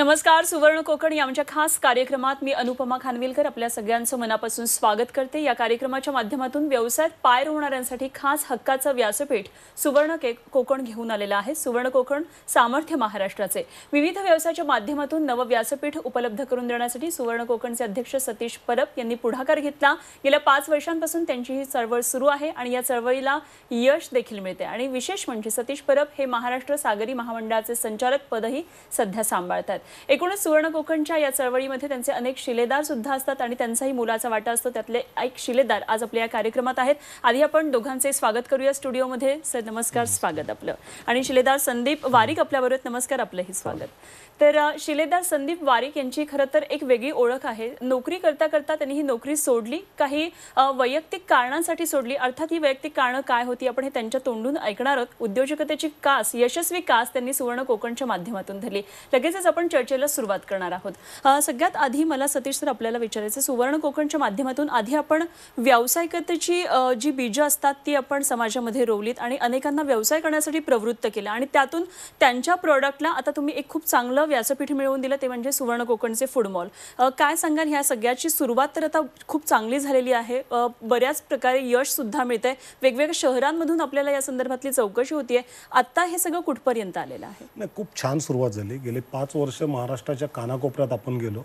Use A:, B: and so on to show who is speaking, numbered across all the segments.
A: नमस्कार. सुवर्ण कोकण या आमच्या खास कार्यक्रमात मी अनुपमा खानविलकर आपल्या सगळ्यांचं मनापासून स्वागत करते. या कार्यक्रमाच्या माध्यमातून व्यवसायात पाय रोवणाऱ्यांसाठी खास हक्काचं व्यासपीठ सुवर्ण कोकण घेऊन आलेलं आहे. सुवर्ण कोकण सामर्थ्य महाराष्ट्राचे विविध व्यवसायाच्या माध्यमातून नव व्यासपीठ उपलब्ध करून देण्यासाठी सुवर्ण कोकणचे अध्यक्ष सतीश परब यांनी पुढाकार घेतला. गेल्या 5 वर्षांपासून त्यांची ही चळवळ सुरू आहे आणि या चळवळीला यश देखील मिळते. आणि विशेष म्हणजे सतीश परब हे महाराष्ट्र सागरी महामंडळाचे संचालक पदही सध्या सांभाळतात. एकूणच सुवर्ण कोकणच्या या चळवळीमध्ये त्यांचे अनेक शिलेदार सुद्धा असतात आणि त्यांचाही मोलाचा वाटा असतो. त्यातले एक शिलेदार आज आपल्या या कार्यक्रमात आहेत. आधी आपण दोघांचे स्वागत करूया स्टुडिओमध्ये. सर नमस्कार, स्वागत आपलं. आणि शिलेदार संदीप वारिक आपल्याबरोबर. नमस्कार, आपलंही स्वागत. तर शिलेदार संदीप वारिक यांची खरं तर एक वेगळी ओळख आहे. नोकरी करता करता त्यांनी ही नोकरी सोडली, काही वैयक्तिक कारणांसाठी सोडली. अर्थात ही वैयक्तिक कारणं काय होती आपण हे त्यांच्या तोंडून ऐकणार आहोत. उद्योजकतेची कास, यशस्वी कास त्यांनी सुवर्ण कोकणच्या माध्यमातून धरली. लगेचच आपण चर्चेला सुरुवात करणार आहोत. सगळ्यात आधी मला सतीश सर आपल्याला विचारायचं, सुवर्ण कोकणच्या माध्यमातून आधी आपण व्यावसायिकतेची जी बीजं असतात ती आपण समाजामध्ये रोवलीत आणि अनेकांना व्यवसाय करण्यासाठी प्रवृत्त केलं आणि त्यातून त्यांच्या प्रोडक्टला आता तुम्ही एक खूप चांगलं व्यासपीठ मिळवून दिलं, ते म्हणजे सुवर्ण कोकणचे फूड मॉल. काय सांगाल, ह्या सगळ्याची सुरुवात तर आता खूप चांगली झालेली आहे. बऱ्याच प्रकारे यश सुद्धा मिळतंय. वेगवेगळ्या शहरांमधून आपल्याला या संदर्भातली चौकशी होतीये. आता हे सगळं कुठपर्यंत आलेलं आहे?
B: नाही, खूप छान सुरुवात झाली. गेले 5 वर्ष महाराष्ट्राच्या कानाकोपऱ्यात आपण गेलो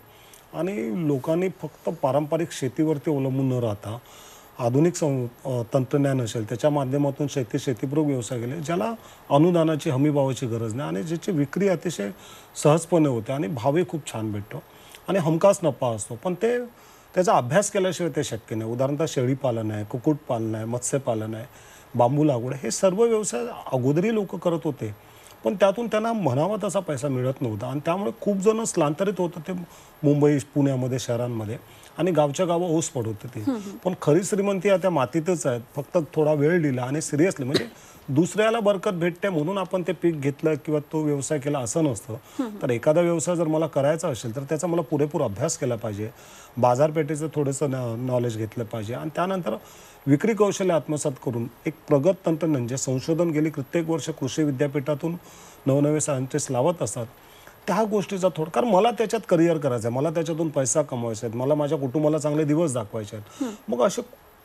B: आणि लोकांनी फक्त पारंपरिक शेतीवरती अवलंबून न राहता आधुनिक तंत्रज्ञान असेल त्याच्या माध्यमातून शेतीपूरक व्यवसाय केले, ज्याला अनुदानाची हमीभावाची गरज नाही आणि ज्याची विक्री अतिशय सहजपणे होते आणि भावही खूप छान भेटतो आणि हमखास नफा असतो. पण त्याचा अभ्यास केल्याशिवाय ते शक्य नाही. उदाहरणतः शेळीपालन आहे, कुक्कुटपालन आहे, मत्स्यपालन आहे, बांबू लागवड, हे सर्व व्यवसाय अगोदरही लोक करत होते, पण त्यातून त्यांना म्हणावा तसा पैसा मिळत नव्हता आणि त्यामुळे खूप जण स्थलांतरित होत होते मुंबई, पुण्यामध्ये, शहरांमध्ये आणि गावच्या गावं ओस पडत होती. पण खरी श्रीमंती त्या मातीतच आहेत. फक्त थोडा वेळ दिला आणि सिरियसली म्हणजे दुसऱ्याला बरकत भेटते म्हणून आपण ते पीक घेतलं किंवा तो व्यवसाय केला असं नसतं. तर एखादा व्यवसाय जर मला करायचा असेल तर त्याचा मला पुरेपूर अभ्यास केला पाहिजे, बाजारपेठेचं थोडंसं नॉलेज घेतलं पाहिजे आणि त्यानंतर विक्री कौशल्य आत्मसात करून एक प्रगत तंत्रज्ञान जे संशोधन गेली प्रत्येक वर्ष कृषी विद्यापीठातून नवनवे सायंटिस्ट लावत असतात, त्या गोष्टीचा कारण मला त्याच्यात करिअर करायचं आहे, मला त्याच्यातून पैसा कमवायचा आहे, मला माझ्या कुटुंबाला चांगले दिवस दाखवायचे आहेत. मग असे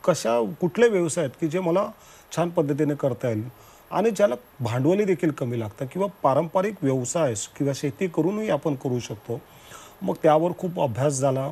B: कुठले व्यवसाय आहेत की जे मला छान पद्धतीने करता येईल आणि ज्याला भांडवली देखील कमी लागतं किंवा पारंपरिक व्यवसाय किंवा शेती करूनही आपण करू शकतो. मग त्यावर खूप अभ्यास झाला.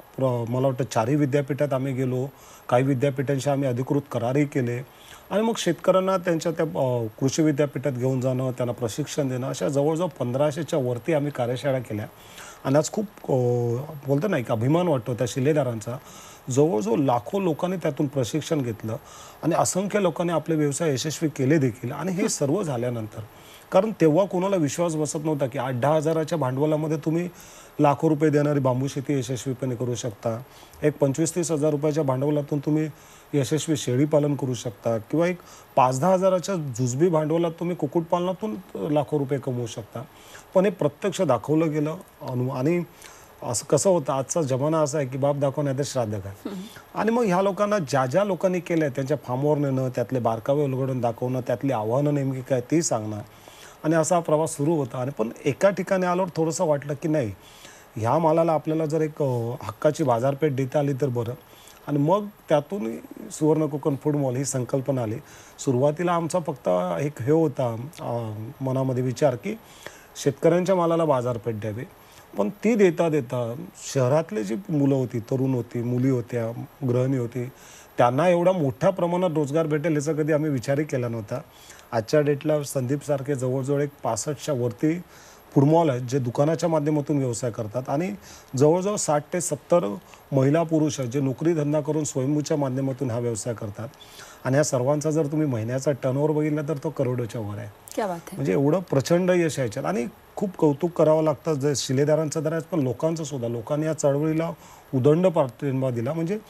B: मला वाटतं 4ही विद्यापीठात आम्ही गेलो, काही विद्यापीठांशी आम्ही अधिकृत करारही केले आणि मग शेतकऱ्यांना त्यांच्या त्या कृषी विद्यापीठात घेऊन जाणं, त्यांना प्रशिक्षण देणं, अशा जवळजवळ 1500च्या वरती आम्ही कार्यशाळा केल्या आणि आज खूप बोलतो ना एक अभिमान वाटतो त्या शिलेदारांचा. जवळजवळ लाखो लोकांनी त्यातून प्रशिक्षण घेतलं आणि असंख्य लोकांनी आपले व्यवसाय यशस्वी केले देखील. आणि हे सर्व झाल्यानंतर, कारण तेव्हा कोणाला विश्वास बसत नव्हता की 8-10 हजाराच्या भांडवलामध्ये तुम्ही लाखो रुपये देणारी बांबू शेती यशस्वीपणे करू शकता, एक 25-30 हजार रुपयाच्या भांडवलातून तुम्ही यशस्वी शेळीपालन करू शकता किंवा एक 5-10 हजाराच्या जुजबी भांडवलात तुम्ही कुक्कुटपालनातून लाखो रुपये कमवू शकता. पण हे प्रत्यक्ष दाखवलं गेलं आणि असं कसं होतं, आजचा जमाना असा आहे की बाप दाखव नाही तर श्राद्ध काय. आणि मग ह्या लोकांना ज्या लोकांनी केलं त्यांच्या फार्मवर नेणं, त्यातले बारकावे उलगडून दाखवणं, त्यातली आव्हानं नेमकी काय ती सांगणं आणि असा प्रवास सुरू होता. आणि पण एका ठिकाणी आल्यावर थोडंसं वाटलं की नाही, ह्या मालाला आपल्याला जर एक हक्काची बाजारपेठ देता आली तर बरं. आणि मग त्यातून सुवर्ण कोकण फूड मॉल ही संकल्पना आली. सुरुवातीला आमचा फक्त एक हे होता मनामध्ये विचार की शेतकऱ्यांच्या मालाला बाजारपेठ द्यावी, पण ती देता शहरातले जी मुलं होती, तरुण होती, मुली होत्या, गृहिणी होती, त्यांना एवढा मोठ्या प्रमाणात रोजगार भेटेल याचा कधी आम्ही विचारही केला नव्हता. आजच्या डेटला संदीपसारखे जवळजवळ एक 65च्या वरती फूड मॉल आहेत जे दुकानाच्या माध्यमातून व्यवसाय करतात आणि जवळजवळ 60 ते 70 महिला पुरुष आहेत जे नोकरी धंदा करून स्वयंभूच्या माध्यमातून हा व्यवसाय करतात. आणि या सर्वांचा जर तुम्ही महिन्याचा टर्नओव्हर बघितला तर तो करोडोच्या वर आहे. म्हणजे एवढं प्रचंड यश याच्यात आणि खूप कौतुक करावं लागतं. जे शिलेदारांचं तर आहे पण लोकांचं सुद्धा. लोकांनी या चळवळीला उदंड पाठिंबा दिला. म्हणजे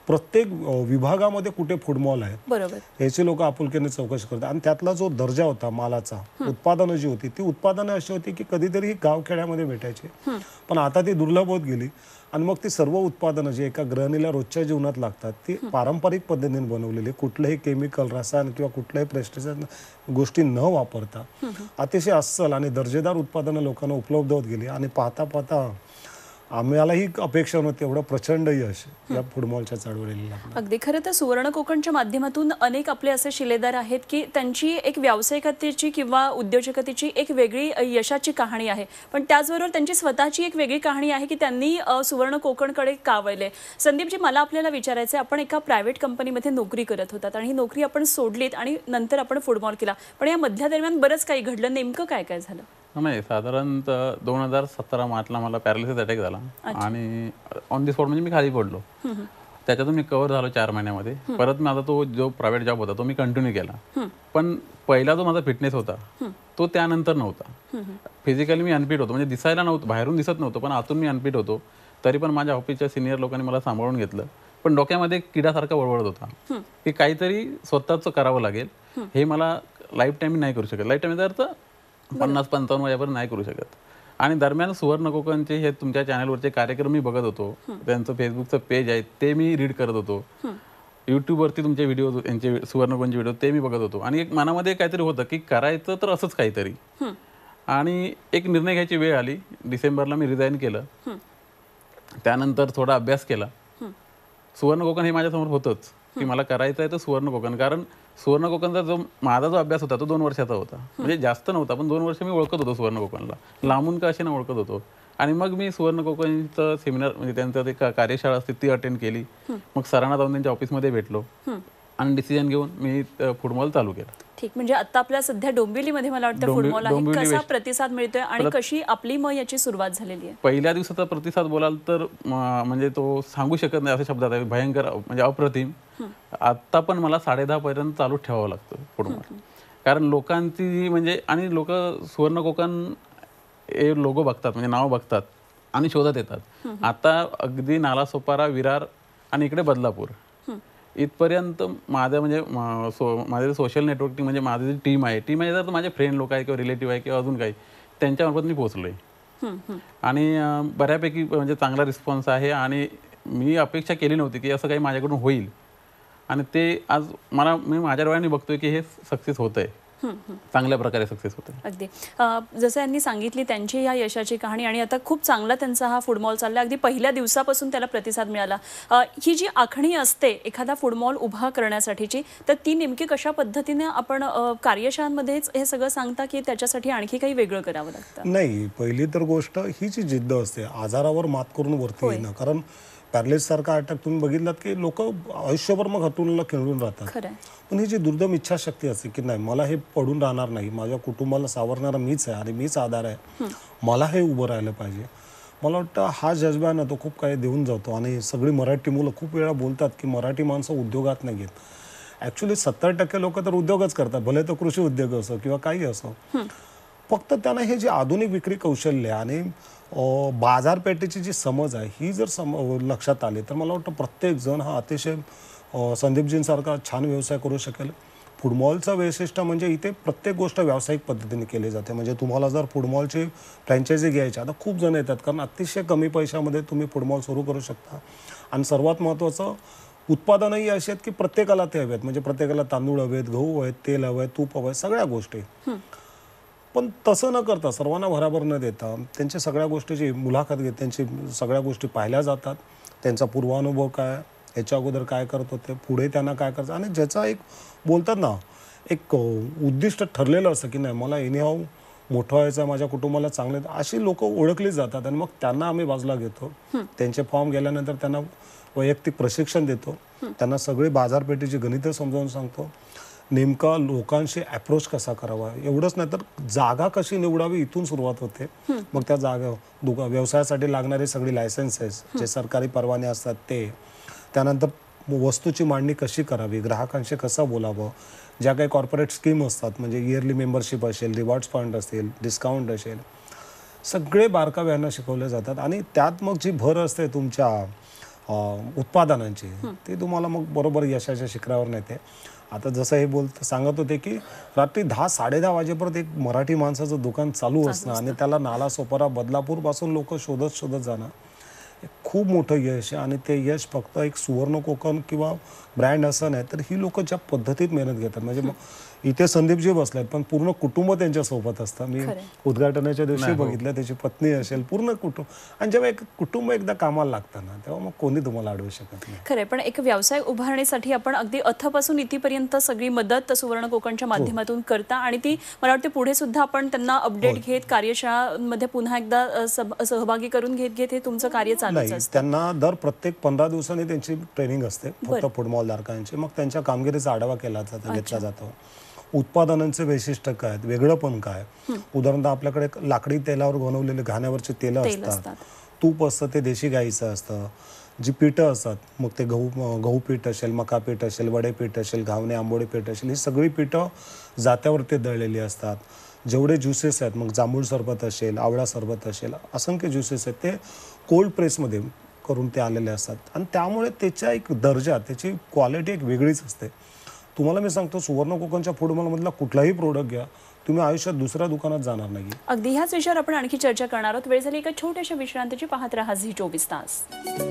B: प्रत्येक विभागामध्ये कुठे फूड मॉल आहेत
A: बरोबर
B: याची लोक आपुलकीने चौकशी करतात. आणि त्यातला जो दर्जा होता मालाचा, उत्पादनं जी होती ती उत्पादनं अशी होती की कधीतरी ही गावखेड्यामध्ये भेटायची, पण आता ती दुर्लभ होत गेली. आणि मग ती सर्व उत्पादनं जी एका गृहिणीला रोजच्या जीवनात लागतात ती पारंपरिक पद्धतीने बनवलेली, कुठलंही केमिकल, रसायन किंवा कुठल्याही पेस्टिसाइड गोष्टी न वापरता अतिशय अस्सल आणि दर्जेदार उत्पादनं लोकांना उपलब्ध होत गेली. आणि पाहता पाहता आम्हालाही अपेक्षा नव्हती एवढं प्रचंड यश या फूड मॉलच्या चळवळीला.
A: अगदी खरं तर सुवर्ण कोकणच्या माध्यमातून अनेक आपले असे शिलेदार आहेत की त्यांची एक व्यावसायिकतेची किंवा उद्योजकतेची एक वेगळी यशाची कहाणी आहे, पण त्याचबरोबर त्यांची स्वतःची एक वेगळी कहाणी आहे की त्यांनी सुवर्ण कोकणकडे का वळले. संदीपजी, मला आपल्याला विचारायचं आहे, आपण एका प्रायव्हेट कंपनीमध्ये नोकरी करत होतात आणि ही नोकरी आपण सोडलीत आणि नंतर आपण फूड मॉल केला, पण या मध्या दरम्यान बरंच काही घडलं. नेमकं काय काय झालं?
C: नाही, साधारणतः 2017 मार्चला मला पॅरालिसिस अटॅक झाला आणि ऑन दी स्पॉट म्हणजे मी खाली पडलो. त्याच्यातून मी कव्हर झालो 4 महिन्यामध्ये. परत माझा तो जो प्रायव्हेट जॉब होता तो मी कंटिन्यू केला, पण पहिला जो माझा फिटनेस होता तो त्यानंतर नव्हता. फिजिकली मी अनफिट होतो, म्हणजे दिसायला नव्हतं, बाहेरून दिसत नव्हतं, पण आतून मी अनफिट होतो. तरी पण माझ्या ऑफिसच्या सिनियर लोकांनी मला सांभाळून घेतलं. पण डोक्यामध्ये किडासारखा वळवळत होता की काहीतरी स्वतःच करावं लागेल, हे मला लाईफ टाईम नाही करू शकत. लाईफ टाईम अर्थ 50-55 वयापर्यंत नाही करू शकत. आणि दरम्यान सुवर्ण कोकणचे हे तुमच्या चॅनलवरचे कार्यक्रम मी बघत होतो, त्यांचं फेसबुकचं पेज आहे ते मी रीड करत होतो, यूट्यूबवरती तुमचे व्हिडिओ, यांचे सुवर्ण कोकणचे व्हिडिओ ते मी बघत होतो. आणि एक मनामध्ये काहीतरी होतं की करायचं तर असंच काहीतरी. आणि एक निर्णय घ्यायची वेळ आली. डिसेंबरला मी रिझाईन केलं. त्यानंतर थोडा अभ्यास केला. सुवर्ण कोकण हे माझ्यासमोर होतंच की मला करायचं आहे तर सुवर्ण कोकण. कारण सुवर्ण कोकणचा जो माझा जो अभ्यास होता तो 2 वर्षाचा होता, म्हणजे जास्त नव्हता, पण 2 वर्ष मी ओळखत होतो सुवर्ण कोकणला, लांबून का असे ना ओळखत होतो. आणि मग मी सुवर्ण कोकणचं सेमिनार, म्हणजे त्यांचं ते कार्यशाळा असते ती अटेंड केली. मग सरांना जाऊन त्यांच्या ऑफिसमध्ये भेटलो आणि डिसिजन घेऊन मी फूड मॉल चालू केला.
A: ठीक, म्हणजे आता आपल्या सध्या डोंबिवलीमध्ये मला वाटतं फूड मॉल आहे. कसा प्रतिसाद मिळतोय आणि कशी आपली मग याची सुरुवात झालेली आहे?
C: पहिल्या दिवसाचा प्रतिसाद बोलाल तर म्हणजे तो सांगू शकत नाही अशा शब्दात आहे, भयंकर, म्हणजे अप्रतिम. आता पण मला 10:30 पर्यंत चालू ठेवावं लागतं फूड मॉल, कारण लोकांची म्हणजे, आणि लोक सुवर्ण कोकण हे लोगो बघतात, म्हणजे नाव बघतात आणि शोधत येतात. आता अगदी नालासोपारा, विरार आणि इकडे बदलापूर इथपर्यंत माझं म्हणजे माझे सोशल नेटवर्किंग, म्हणजे माझी जी टीम आहे तर माझे फ्रेंड लोक आहे किंवा रिलेटिव्ह आहे किंवा अजून काही, त्यांच्यामार्फत मी पोहोचलोय. आणि बऱ्यापैकी म्हणजे चांगला रिस्पॉन्स आहे. आणि मी अपेक्षा केली नव्हती की असं काही माझ्याकडून होईल, आणि ते आज मी माझ्या डोळ्यांनी बघतोय की हे सक्सेस होत आहे, चांगल्या प्रकारे सक्सेस होतं.
A: अगदी जसं यांनी सांगितली त्यांची ह्या यशाची कहाणी, आणि आता खूप चांगला त्यांचा हा फूड मॉल चालला. अगदी पहिल्या दिवसापासून त्याला प्रतिसाद मिळाला. ही जी आखणी असते एखादा फूड मॉल उभा करण्यासाठीची, तर ती नेमकी कशा पद्धतीने आपण कार्यशाळांमध्येच हे सगळं सांगता की त्याच्यासाठी आणखी काही वेगळं करावं लागतं?
B: नाही, पहिली तर गोष्ट ही जी जिद्द असते आजारावर मात करून वरती येणं. कारण पॅरालिसिस सारखा अटॅक तुम्ही बघितलात की लोक आयुष्यभर मग हतूनला खेळून राहतात. पण ही जी दुर्दम इच्छाशक्ती असते की नाही, मला हे पडून राहणार नाही, माझ्या कुटुंबाला सावरणारा मीच आहे आणि मीच आधार आहे, मला हे उभं राहिलं पाहिजे. मला वाटतं हा जज्बा आहे ना तो खूप काही देऊन जातो. आणि सगळी मराठी मुलं खूप वेळा बोलतात की मराठी माणसं उद्योगात नाही घेत. ॲक्च्युली 70% लोक तर उद्योगच करतात, भले तो कृषी उद्योग असो किंवा काही असो. फक्त त्यांना हे जे आधुनिक विक्री कौशल्य आणि बाजारपेठेची जी समज आहे ही जर लक्षात आली तर मला वाटतं प्रत्येक जण हा अतिशय संदीपजींसारखा छान व्यवसाय करू शकेल. फूड मॉलचं वैशिष्ट्य म्हणजे इथे प्रत्येक गोष्ट व्यावसायिक पद्धतीने केली जाते. म्हणजे तुम्हाला जर फूड मॉलची फ्रँचायझी घ्यायची, आता खूप जण येतात, कारण अतिशय कमी पैशामध्ये तुम्ही फूड मॉल सुरू करू शकता. आणि सर्वात महत्त्वाचं, उत्पादनही अशी आहेत की प्रत्येकाला ते हवेत. म्हणजे प्रत्येकाला तांदूळ हवेत, गहू आहेत, तेल हवं आहे, तूप हवं आहे, सगळ्या गोष्टी. पण तसं न करता, सर्वांना भराभर न देता, त्यांच्या सगळ्या गोष्टीची मुलाखत घेत त्यांची सगळ्या गोष्टी पाहिल्या जातात. त्यांचा पूर्वानुभव काय, याच्या अगोदर काय करत होते, पुढे त्यांना काय करायचं, आणि ज्याचा एक बोलतात ना एक उद्दिष्ट ठरलेलं असतं की नाही मला एनीहाऊ मोठं व्हायचं आहे, माझ्या कुटुंबाला चांगले, अशी लोक ओळखली जातात. आणि मग त्यांना आम्ही बाजूला घेतो. त्यांचे फॉर्म गेल्यानंतर त्यांना वैयक्तिक प्रशिक्षण देतो, त्यांना सगळी बाजारपेठेची गणितं समजावून सांगतो, नेमका लोकांशी अप्रोच कसा करावा. एवढंच नाही तर जागा कशी निवडावी इथून सुरुवात होते. मग त्या जागा व्यवसायासाठी लागणारे सगळे लायसन्सेस, जे सरकारी परवाने असतात ते, त्यानंतर वस्तूची मांडणी कशी करावी, ग्राहकांशी कसं बोलावं, ज्या काही कॉर्पोरेट स्कीम असतात, म्हणजे इयरली मेंबरशिप असेल, रिवॉर्ड्स पॉईंट असेल, डिस्काउंट असेल, सगळे बारकाव्यानं शिकवले जातात. आणि त्यात मग जी भर असते तुमच्या उत्पादनांची ते तुम्हाला मग बरोबर यशाच्या शिखरावर नेते. आता जसं हे सांगत होते की रात्री 10-10:30 वाजेपर्यंत एक मराठी माणसाचं दुकान चालू असणं आणि त्याला नाला सोपारा बदलापूरपासून लोक शोधत जाणं एक खूप मोठं यश आहे. आणि ते यश फक्त एक सुवर्ण कोकण किंवा ब्रँड असं नाही, तर ही लोक ज्या पद्धतीत मेहनत घेतात, म्हणजे मग इथे संदीपजी बसलेत पण पूर्ण कुटुंब त्यांच्या सोबत असतं. मी उद्घाटनाच्या दिवशी बघितलं, त्याची पत्नी असेल, पूर्ण कुटुंब. आणि जेव्हा एक कुटुंब एकदा कामाला लागतं ना, तेव्हा मग कोणी तुम्हाला अडवू शकत नाही.
A: खरंय, पण एक व्यवसाय उभारण्यासाठी आपण अगदी अथपासून इथपर्यंत सगळी मदत सुवर्ण कोकणच्या माध्यमातून करता आणि ती मला वाटते पुढे सुद्धा आपण त्यांना अपडेट घेत कार्यशाळांमध्ये पुन्हा एकदा सहभागी करून घेत हे तुमचं कार्य चालूच असतं.
B: त्यांना दर प्रत्येक 15 दिवसांनी त्यांची ट्रेनिंग असते फक्त फुटबॉलधारकांची. मग त्यांच्या कामगिरीचा आढावा घेतला जातो. उत्पादनांचे वैशिष्ट्य काय आहेत, वेगळं पण काय. उदाहरणार्थ आपल्याकडे लाकडी तेलावर बनवलेले घाण्यावरचे तेल असतात, तूप असतं ते देशी गाईचं असतं, जी पीठं असतात मग ते गहू पीठ असेल, मका पीठ असेल, वडे पीठ असेल, घावणे आंबोळी पीठ असेल, ही सगळी पीठं जात्यावरती दळलेली असतात. जेवढे ज्युसेस आहेत, मग जांभूळ सरबत असेल, आवळा सरबत असेल, असंख्य ज्युसेस आहेत, ते कोल्ड प्रेसमध्ये करून ते आलेले असतात. आणि त्यामुळे त्याचा एक दर्जा, त्याची क्वालिटी एक वेगळीच असते. तुम्हाला मी सांगतो, सुवर्ण कोकणच्या फूडमॉलमधला कुठलाही प्रोडक्ट घ्या, तुम्ही आयुष्यात दुसऱ्या दुकानात जाणार नाही.
A: अगदी ह्याच विषयावर आपण आणखी चर्चा करणार आहोत. वेळ झाली एका छोट्याशा विश्रांतीची. पाहत रहा झी24 तास.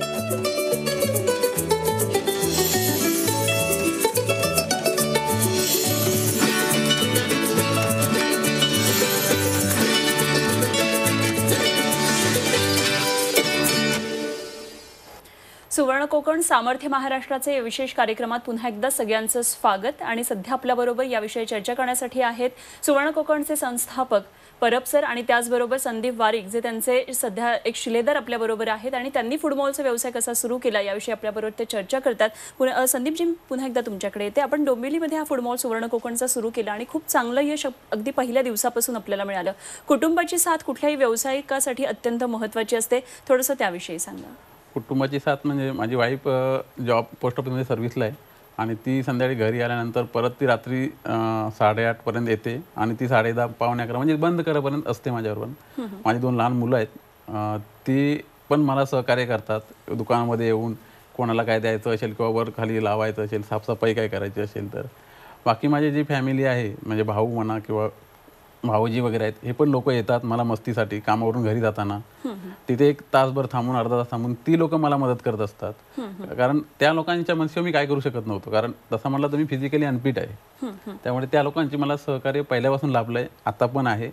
A: सुवर्ण कोकण सामर्थ्य महाराष्ट्राचे या विशेष कार्यक्रमात पुन्हा एकदा सगळ्यांचं स्वागत. आणि सध्या आपल्याबरोबर याविषयी चर्चा करण्यासाठी आहेत सुवर्ण कोकणचे संस्थापक परब सर आणि त्याचबरोबर संदीप वारिक, जे त्यांचे सध्या एक शिलेदार आपल्याबरोबर आहेत आणि त्यांनी फुटबॉलचा व्यवसाय कसा सुरू केला याविषयी आपल्याबरोबर ते चर्चा करतात. संदीपजी, पुन्हा एकदा तुमच्याकडे येते. आपण डोंबिवलीमध्ये हा फुटबॉल सुवर्ण कोकणचा सुरू केला आणि खूप चांगलं यश अगदी पहिल्या दिवसापासून आपल्याला मिळालं. कुटुंबाची साथ कुठल्याही व्यावसायिकासाठी अत्यंत महत्त्वाची असते, थोडंसं त्याविषयी सांगा.
C: कुटुंबाची साथ म्हणजे माझी वाईफ जॉब पोस्ट ऑफिसमध्ये सर्व्हिसला आहे आणि ती संध्याकाळी घरी आल्यानंतर परत ती रात्री 8:30पर्यंत येते आणि ती 10:30 पावणे 11 म्हणजे बंद करेपर्यंत असते माझ्याबरोबर. माझी 2 लहान मुलं आहेत, ती पण मला सहकार्य करतात. दुकानामध्ये येऊन कोणाला काय द्यायचं असेल किंवा वर खाली लावायचं असेल, साफसफाई काय करायची असेल तर. बाकी माझी जी फॅमिली आहे, म्हणजे भाऊ म्हणा किंवा भाऊजी वगैरे आहेत, हे पण लोक येतात मला मस्तीसाठी. कामावरून घरी जाताना तिथे 1 तासभर थांबून, अर्धा तास थांबून ती लोक मला मदत करत असतात. कारण त्या लोकांच्या मनसेवर मी काय करू शकत नव्हतो, कारण तसं म्हटलं तर मी फिजिकली अनफिट आहे. त्यामुळे त्या लोकांची मला सहकार्य पहिल्यापासून लाभलंय, आता पण आहे.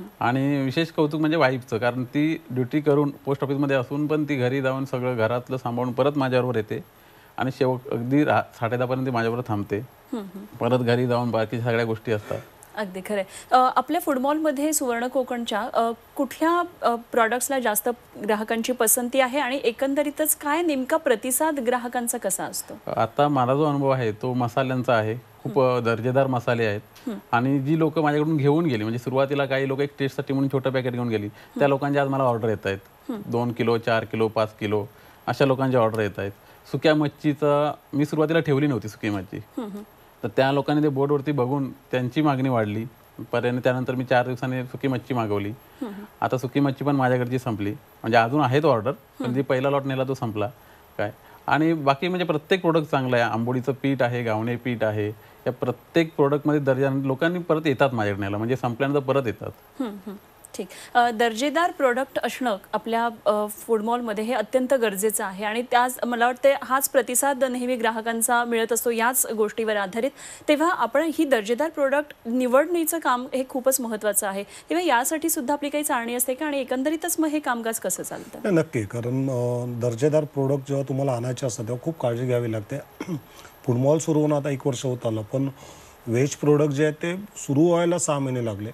C: आणि विशेष कौतुक म्हणजे वाईफचं, कारण ती ड्युटी करून पोस्ट ऑफिसमध्ये असून पण ती घरी जाऊन सगळं घरातलं सांभाळून परत माझ्याबरोबर येते आणि शेवट अगदी 10:30पर्यंत माझ्याबरोबर थांबते. परत घरी जाऊन बाकी सगळ्या गोष्टी असतात.
A: अगदी खरं. आपल्या फुटबॉलमध्ये सुवर्ण कोकणच्या कुठल्या प्रॉडक्ट्सला जास्त ग्राहकांची पसंती आहे आणि एकंदरीतच काय नेमका प्रतिसाद ग्राहकांचा कसा असतो?
C: आता मला जो अनुभव आहे तो मसाल्यांचा आहे. खूप दर्जेदार मसाले आहेत आणि जी लोक माझ्याकडून घेऊन गेली, म्हणजे सुरुवातीला काही लोक एक टेस्टसाठी म्हणून छोटं पॅकेट घेऊन गेली, त्या लोकांची आज मला ऑर्डर येत आहेत. 2 किलो, 4 किलो, 5 किलो अशा लोकांची ऑर्डर येत आहेत. सुक्या मच्छीचं मी सुरुवातीला ठेवली नव्हती सुकी मच्छी, तर त्या लोकांनी ते बोर्डवरती बघून त्यांची मागणी वाढली. पर्यंत त्यानंतर मी 4 दिवसांनी सुकी मच्छी मागवली. आता सुकी मच्छी पण माझ्याकडची संपली, म्हणजे अजून आहेत ऑर्डर, पण जी पहिला लॉट नेला तो संपला काय. आणि बाकी म्हणजे प्रत्येक प्रोडक्ट चांगलं आहे. आंबोळीचं पीठ आहे, घावणे पीठ आहे, या प्रत्येक प्रोडक्टमध्ये दर्जा लोकांनी परत येतात माझ्याकडे न्यायला, म्हणजे संपल्यानंतर परत येतात.
A: ठीक. दर्जेदार प्रोडक्ट असणं आपल्या फुटबॉलमध्ये हे अत्यंत गरजेचं आहे आणि त्याच मला वाटते हाच प्रतिसाद नेहमी ग्राहकांचा मिळत असतो याच गोष्टीवर आधारित. तेव्हा आपण ही दर्जेदार प्रोडक्ट निवडणीचं काम हे खूपच महत्त्वाचं आहे. तेव्हा यासाठी सुद्धा आपली काही चाळणी असते का आणि एकंदरीतच मग हे कामकाज कसं चालतं?
B: नक्की, कारण दर्जेदार प्रोडक्ट जेव्हा तुम्हाला आणायचे असतात तेव्हा खूप काळजी घ्यावी लागते. फुटबॉल सुरू होऊन आता 1 वर्ष होत आलं, पण व्हेज प्रोडक्ट जे आहेत ते सुरू व्हायला 6 महिने लागले.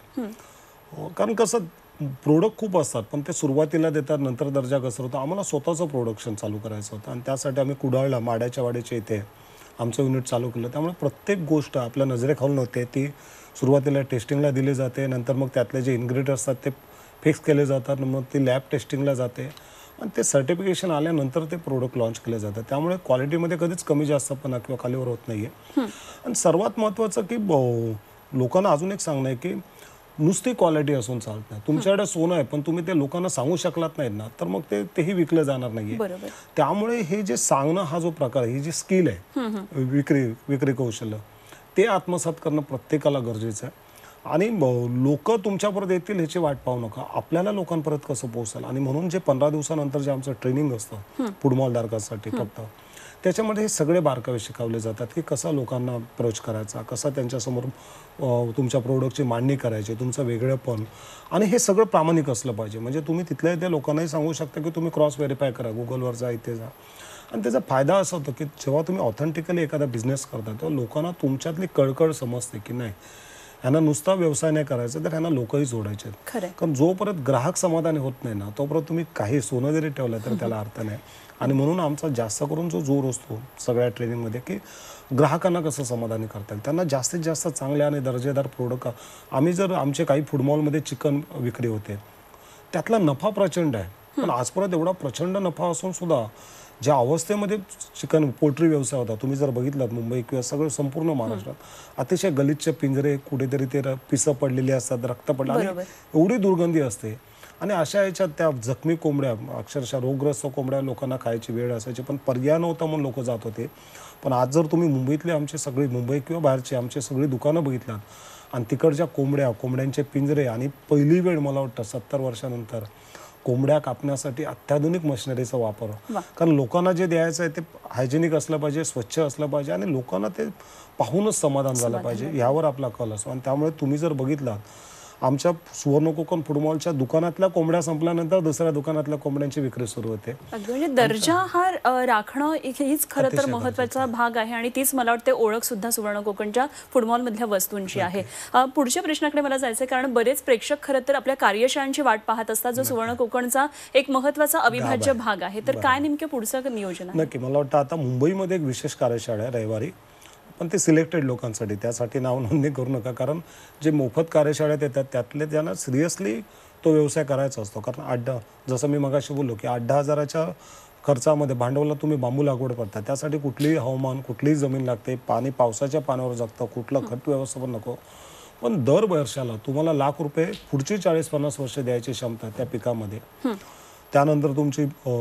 B: कारण कसं प्रोडक्ट खूप असतात, पण ते सुरुवातीला देतात, नंतर दर्जा घसरतो. आम्हाला स्वतःचं प्रोडक्शन चालू करायचं होतं आणि त्यासाठी आम्ही कुडाळला माड्याच्या वाड्याच्या इथे आमचं युनिट चालू केलं. त्यामुळे प्रत्येक गोष्ट आपल्या नजरेखालून होते, ती सुरुवातीला टेस्टिंगला दिली जाते, नंतर मग त्यातले जे इन्ग्रेडियंट्स असतात ते फिक्स केले जातात, मग ती लॅब टेस्टिंगला जाते आणि ते सर्टिफिकेशन आल्यानंतर ते प्रोडक्ट लॉन्च केले जातात. त्यामुळे क्वालिटीमध्ये कधीच कमी जास्तपणा किंवा खालीवर होत नाही आहे. आणि सर्वात महत्त्वाचं की लोकांना अजून एक सांगणं आहे की नुसती क्वालिटी असून चालत नाही. तुमच्याकडे सोनं आहे पण तुम्ही ते लोकांना सांगू शकलात नाहीत ना, तर मग तेही विकलं जाणार नाहीये.
A: बरोबर.
B: त्यामुळे हे जे सांगणं हा जो प्रकार आहे, ही जी स्किल आहे विक्री कौशल्य, ते आत्मसात करणं प्रत्येकाला गरजेचं आहे. आणि लोक तुमच्यापर्यंत येतील ह्याची वाट पाहू नका, आपल्याला लोकांपर्यंत कसं पोहोचेल. आणि म्हणून जे 15 दिवसानंतर जे आमचं ट्रेनिंग असतं फुटबॉलधारकांसाठी फक्त, त्याच्यामध्ये हे सगळे बारकावे शिकवले जातात की कसा लोकांना अप्रोच करायचा, कसा त्यांच्यासमोर तुमच्या प्रोडक्टची मांडणी करायची, तुमचं वेगळेपण. आणि हे सगळं प्रामाणिक असलं पाहिजे. म्हणजे तुम्ही तिथल्या त्या लोकांनाही सांगू शकता की तुम्ही क्रॉस व्हेरीफाय करा, गुगलवर जा, इथे जा. आणि त्याचा फायदा असा होतो की जेव्हा तुम्ही ऑथेंटिकली एखादा बिझनेस करता तेव्हा लोकांना तुमच्यातली कळकळ समजते की नाही, ह्यांना नुसता व्यवसाय नाही करायचा, तर ह्यांना लोकही जोडायचे. कारण जोपर्यंत ग्राहक समाधानी होत नाही ना, तोपर्यंत तुम्ही काही सोनं जरी ठेवलं तर त्याला अर्थ नाही. आणि म्हणून आमचा जास्त करून जो जोर असतो सगळ्या ट्रेनिंगमध्ये की ग्राहकांना कसं समाधानी करता येईल, त्यांना जास्तीत जास्त चांगले आणि दर्जेदार प्रोडक्ट. आम्ही जर आमचे काही फूड मॉलमध्ये चिकन विक्री होते, त्यातला नफा प्रचंड आहे. पण आजपर्यंत एवढा प्रचंड नफा असून सुद्धा ज्या अवस्थेमध्ये चिकन पोल्ट्री व्यवसाय होता, तुम्ही जर बघितलात मुंबई किंवा सगळं संपूर्ण महाराष्ट्रात अतिशय गलिच्छ पिंजरे, कुठेतरी ते पिसं पडलेली असतात, रक्त पडलं आणि एवढी दुर्गंधी असते. आणि अशा याच्यात त्या जखमी कोंबड्या, अक्षरशः रोगग्रस्त कोंबड्या लोकांना खायची वेळ असायची, पण पर्याय नव्हता म्हणून लोक जात होते. पण आज जर तुम्ही मुंबईतले आमचे सगळे, मुंबई किंवा बाहेरचे आमचे सगळी दुकानं बघितलात आणि तिकडच्या कोंबड्यांचे पिंजरे, आणि पहिली वेळ मला वाटतं 70 वर्षानंतर कोंबड्या कापण्यासाठी अत्याधुनिक मशिनरीचा वापर. कारण लोकांना जे द्यायचं आहे ते हायजेनिक असलं पाहिजे, स्वच्छ असलं पाहिजे आणि लोकांना ते पाहूनच समाधान झालं पाहिजे, यावर आपला कल असतो. आणि त्यामुळे तुम्ही जर बघितलात आमच्या सुवर्ण कोकण फूड मॉलच्या दुकानातल्या कोंबड्या संपल्यानंतर दुसऱ्या दुकानातल्या कोंबड्यांची विक्री सुरू होते.
A: म्हणजे दर्जा हा राखणं हीच खरं तर महत्त्वाचा भाग आहे आणि तीच मला वाटते ओळख सुद्धा सुवर्ण कोकणच्या फूड मॉलमधल्या वस्तूंची आहे. पुढच्या प्रश्नाकडे मला जायचं आहे, कारण बरेच प्रेक्षक खरं तर आपल्या कार्यशाळांची वाट पाहत असतात, जो सुवर्ण कोकणचा एक महत्त्वाचा अविभाज्य भाग आहे. तर काय नेमकं पुढचं नियोजन आहे?
B: नक्की, मला वाटतं आता मुंबईमध्ये एक विशेष कार्यशाळा आहे रविवारी, पण ते सिलेक्टेड लोकांसाठी, त्यासाठी नाव नोंदणी करू नका. कारण जे मोफत कार्यशाळेत येतात त्यातले त्यांना सिरियसली तो व्यवसाय करायचा असतो. कारण जसं मी मगाशी बोललो की 8-10 हजाराच्या खर्चामध्ये भांडवला तुम्ही बांबू लागवड करता, त्यासाठी कुठलीही हवामान, कुठलीही जमीन लागते, पावसाच्या पाण्यावर जगतं, कुठलं खत व्यवस्थापन नको. पण दर वर्षाला तुम्हाला लाख रुपये पुढची 40-50 वर्ष द्यायची क्षमता त्या पिकामध्ये. त्यानंतर तुमची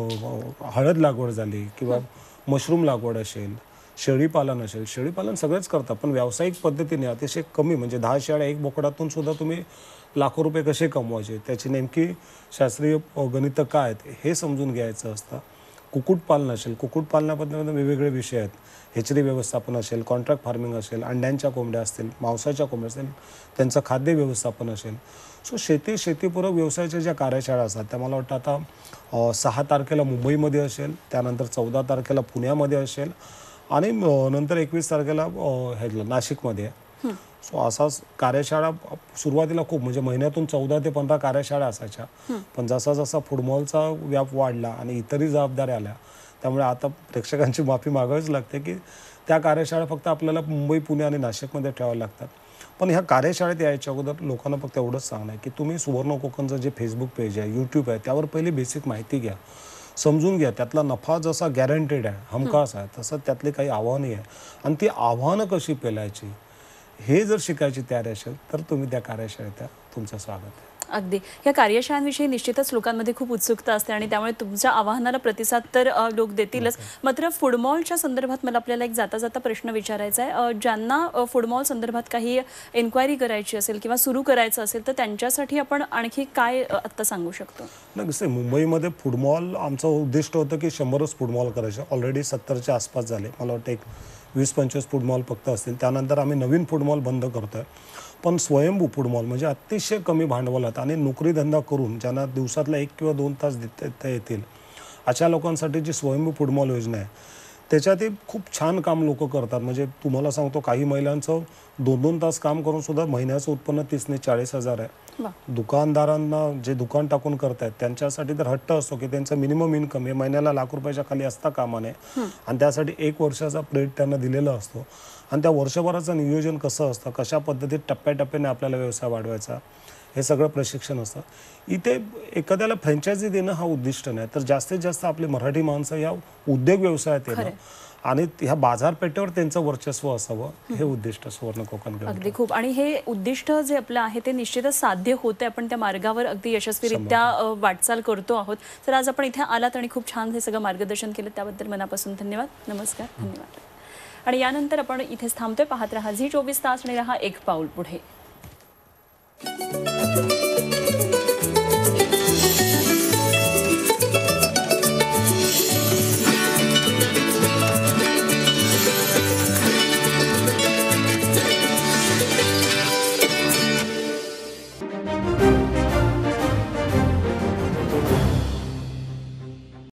B: हळद लागवड झाली किंवा मशरूम लागवड असेल, शेळीपालन असेल, शेळीपालन सगळेच करतात, पण व्यावसायिक पद्धतीने अतिशय कमी, म्हणजे 10 शेळ्या एक बोकडातून सुद्धा तुम्ही लाखो रुपये कसे कमवायचे, त्याची नेमकी शास्त्रीय गणितं काय आहेत हे समजून घ्यायचं असतं. कुक्कुटपालन असेल, कुक्कुटपालनाबद्दल वेगवेगळे विषय आहेत. हेचरी व्यवस्थापन असेल, कॉन्ट्रॅक्ट फार्मिंग असेल, अंड्यांच्या कोंबड्या असतील, मांसाच्या कोंबड्या असेल, त्यांचं खाद्य व्यवस्थापन असेल. सो शेतीपूरक व्यवसायाच्या ज्या कार्यशाळा असतात त्या मला वाटतं आता 6 तारखेला मुंबईमध्ये असेल, त्यानंतर 14 तारखेला पुण्यामध्ये असेल आणि नंतर 21 तारखेला नाशिकमध्ये. सो असाच कार्यशाळा सुरुवातीला खूप, म्हणजे महिन्यातून 14 ते 15 कार्यशाळा असायच्या, पण जसा जसा फुटबॉलचा व्याप वाढला आणि इतरही जबाबदाऱ्या आल्या, त्यामुळे आता प्रेक्षकांची माफी मागावीच लागते की त्या कार्यशाळा फक्त आपल्याला मुंबई, पुणे आणि नाशिकमध्ये ठेवाव्या लागतात. पण ह्या कार्यशाळेत यायच्या अगोदर लोकांना फक्त एवढंच सांगणं आहे की तुम्ही सुवर्ण कोकणचं जे फेसबुक पेज आहे, यूट्यूब आहे, त्यावर पहिली बेसिक माहिती घ्या, समजून घ्या. त्यातला नफा जसा गॅरंटेड आहे, हमखास आहे, तसं त्यातले काही आव्हानही आहे आणि ती आव्हानं कशी पेलायची हे जर शिकायची तयारी असेल तर तुम्ही त्या कार्यशाळेत तुमचं स्वागत आहे.
A: अगदी. या कार्यशाळांविषयी निश्चितच लोकांमध्ये खूप उत्सुकता असते आणि त्यामुळे तुमच्या आवाहनाला प्रतिसाद तर लोक देतीलच. मात्र फूडमॉलच्या संदर्भात मला आपल्याला एक जाता जाता प्रश्न विचारायचा आहे. ज्यांना फूडमॉल संदर्भात काही एन्क्वायरी करायची असेल किंवा सुरू करायचं असेल तर त्यांच्यासाठी आपण आणखी काय आत्ता सांगू शकतो?
B: नाही, मुंबईमध्ये फूडमॉल आमचं उद्दिष्ट होतं की 100च फूडमॉल करायचे. ऑलरेडी 70च्या आसपास झाले. मला वाटतं एक 20-25 फूडमॉल फक्त असतील. त्यानंतर आम्ही नवीन फूडमॉल बंद करतोय. पण स्वयंभू फूडमॉल म्हणजे अतिशय कमी भांडवलात आणि नोकरीधंदा करून ज्यांना दिवसातला 1 किंवा 2 तास देता येतील अशा लोकांसाठी जी स्वयंभू फूडमॉल योजना आहे त्याच्यातही खूप छान काम लोक करतात. म्हणजे तुम्हाला सांगतो, काही महिलांचं 2-2 तास काम करून सुद्धा महिन्याचं उत्पन्न 30 ते 40 हजार आहे. दुकानदारांना जे दुकान टाकून करतायत त्यांच्यासाठी तर हट्ट असतो की त्यांचं मिनिमम इन्कम हे महिन्याला लाख रुपयाच्या खाली असता कामा नये आणि त्यासाठी 1 वर्षाचा पिरियड त्यांना दिलेला असतो आणि त्या वर्षभराचं नियोजन कसं असतं, कशा पद्धतीत टप्प्याटप्प्याने आपल्याला व्यवसाय वाढवायचा, हे सगळं प्रशिक्षण असतं. इथे एखाद्याला फ्रँचायझी देणं हा उद्दिष्ट नाही, तर जास्तीत जास्त आपले मराठी माणसं या उद्योग व्यवसायात येणं आणि ह्या बाजारपेठेवर त्यांचं वर्चस्व असावं हे उद्दिष्ट सुवर्ण कोकण ग्रंथ.
A: अगदी खूप. आणि हे उद्दिष्ट जे आपलं आहे ते निश्चितच साध्य होते. आपण त्या मार्गावर अगदी यशस्वीरित्या वाटचाल करतो आहोत. तर आज आपण इथे आलात आणि खूप छान हे सगळं मार्गदर्शन केलं, त्याबद्दल मनापासून धन्यवाद. नमस्कार. धन्यवाद. आणि यानंतर आपण इथेच थांबतोय. पाहत रहा झी 24 तास आणि रहा एक पाऊल पुढे.